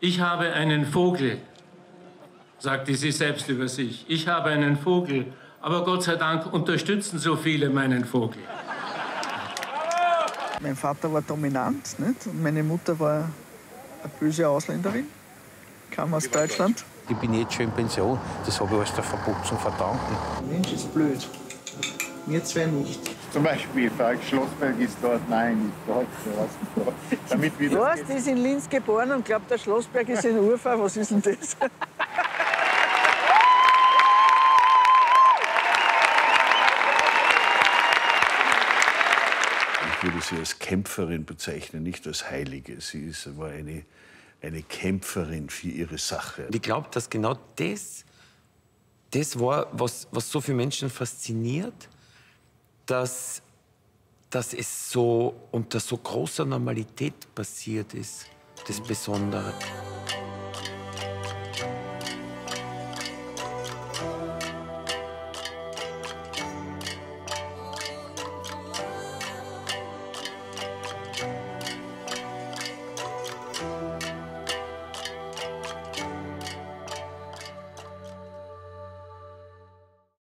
Ich habe einen Vogel, sagte sie selbst über sich. Ich habe einen Vogel, aber Gott sei Dank unterstützen so viele meinen Vogel. Mein Vater war dominant, nicht? Und meine Mutter war eine böse Ausländerin, kam aus Deutschland. Ich bin jetzt schon in Pension, das habe ich alles der Verputzung verdanken. Der Mensch ist blöd, wir zwei nicht. Zum Beispiel, Falk Schlossberg ist dort, nein, ist dort, damit wir Was? Die ist in Linz geboren und glaubt, der Schlossberg ist in Urfa. Was ist denn das? Ich würde sie als Kämpferin bezeichnen, nicht als Heilige. Sie war eine Kämpferin für ihre Sache. Ich glaube, dass genau das war, was so viele Menschen fasziniert, dass es so unter so großer Normalität passiert ist, das Besondere.